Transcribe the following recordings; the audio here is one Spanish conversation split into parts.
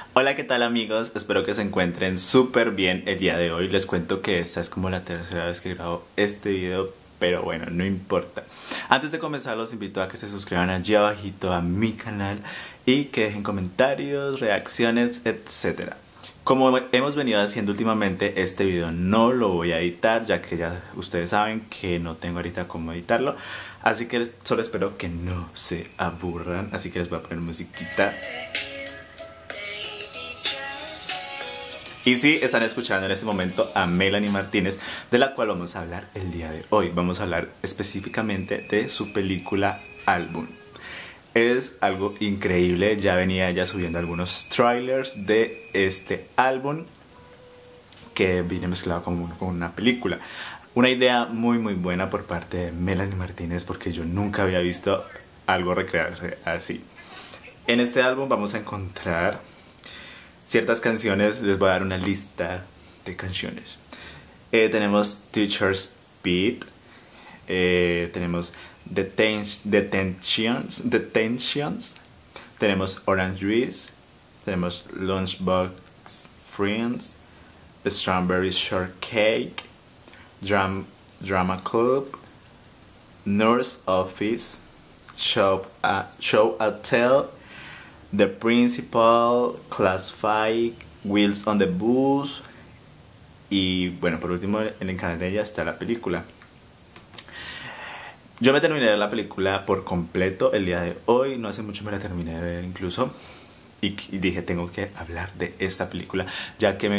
Hola, ¿qué tal amigos? Espero que se encuentren súper bien el día de hoy. Les cuento que esta es como la tercera vez que grabo este video, pero bueno, no importa. Antes de comenzar los invito a que se suscriban allí abajito a mi canal y que dejen comentarios, reacciones, etcétera. Como hemos venido haciendo últimamente, este video no lo voy a editar, ya que ya ustedes saben que no tengo ahorita cómo editarlo. Así que solo espero que no se aburran, así que les voy a poner musiquita. Y sí, están escuchando en este momento a Melanie Martínez, de la cual vamos a hablar el día de hoy. Vamos a hablar específicamente de su película Álbum. Es algo increíble, ya venía ella subiendo algunos trailers de este álbum que viene mezclado con una película. Una idea muy buena por parte de Melanie Martínez, porque yo nunca había visto algo recrearse así. En este álbum vamos a encontrar ciertas canciones, les voy a dar una lista de canciones. Tenemos Teacher's Pet, tenemos Detentions, tenemos Orange Juice, tenemos Lunchbox Friends, Strawberry Shortcake, Drama Club, Nurse Office, Show and Tell, The Principal, Class 5, Wheels on the Bus y bueno, por último en el canal de ella está la película. Yo me terminé de ver la película por completo el día de hoy, no hace mucho me la terminé de ver incluso y dije tengo que hablar de esta película ya que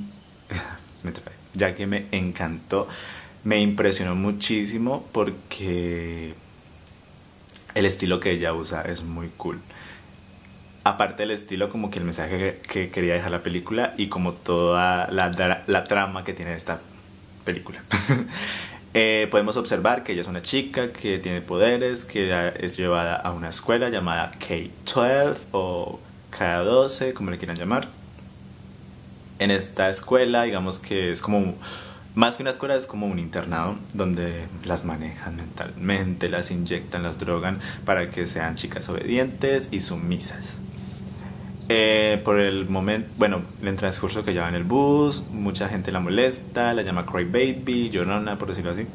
ya que me encantó, me impresionó muchísimo porque el estilo que ella usa es muy cool. Aparte del estilo, como que el mensaje que quería dejar la película y como toda la trama que tiene esta película. Podemos observar que ella es una chica que tiene poderes, que es llevada a una escuela llamada K-12 o K-12, como le quieran llamar. En esta escuela, digamos que es como, más que una escuela, es como un internado donde las manejan mentalmente, las inyectan, las drogan para que sean chicas obedientes y sumisas. Por el momento, bueno, en el transcurso que lleva en el bus, mucha gente la molesta, la llama Cry Baby, llorona, por decirlo así.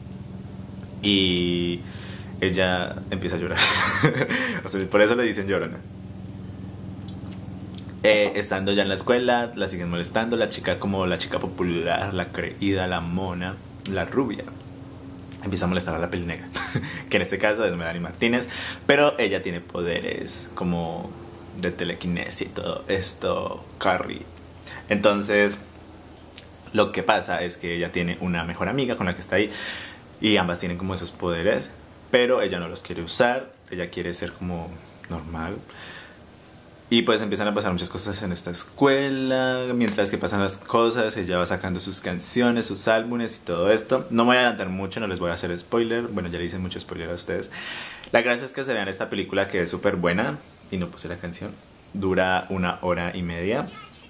Y ella empieza a llorar. O sea, por eso le dicen llorona. Estando ya en la escuela, la siguen molestando, la chica como la chica popular, la creída, la mona, la rubia. Empieza a molestar a la peli negra, que en este caso es Melanie Martínez, pero ella tiene poderes como de telequinesis y todo esto, Carrie. Entonces, lo que pasa es que ella tiene una mejor amiga con la que está ahí y ambas tienen como esos poderes, pero ella no los quiere usar, ella quiere ser como normal. Y pues empiezan a pasar muchas cosas en esta escuela. Mientras que pasan las cosas, ella va sacando sus canciones, sus álbumes y todo esto. No me voy a adelantar mucho, no les voy a hacer spoiler. Bueno, ya le hice mucho spoiler a ustedes. La gracia es que se vean esta película, que es súper buena. Y no puse la canción. Dura 1 hora y media.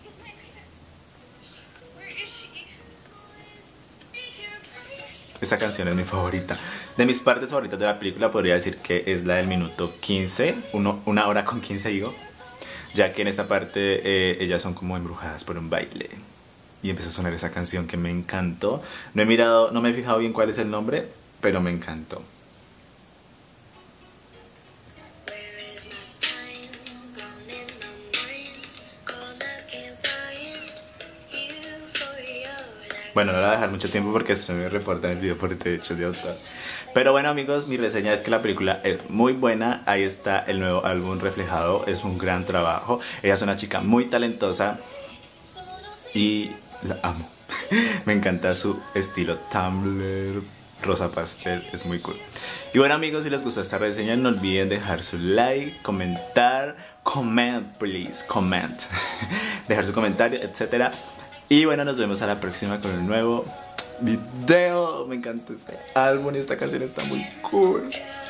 Esta canción es mi favorita. De mis partes favoritas de la película podría decir que es la del minuto 15. 1 hora con 15 digo. Ya que en esta parte ellas son como embrujadas por un baile. Y empieza a sonar esa canción que me encantó. No me he fijado bien cuál es el nombre, pero me encantó. Bueno, no la voy a dejar mucho tiempo porque se me reporta en el video por derechos de autor. Pero bueno amigos, mi reseña es que la película es muy buena. Ahí está el nuevo álbum reflejado, es un gran trabajo. Ella es una chica muy talentosa y la amo. Me encanta su estilo Tumblr, rosa pastel, es muy cool. Y bueno amigos, si les gustó esta reseña no olviden dejar su like, comentar, please, comment. Dejar su comentario, etcétera. Y bueno, nos vemos a la próxima con un nuevo video. Me encanta este álbum y esta canción está muy cool.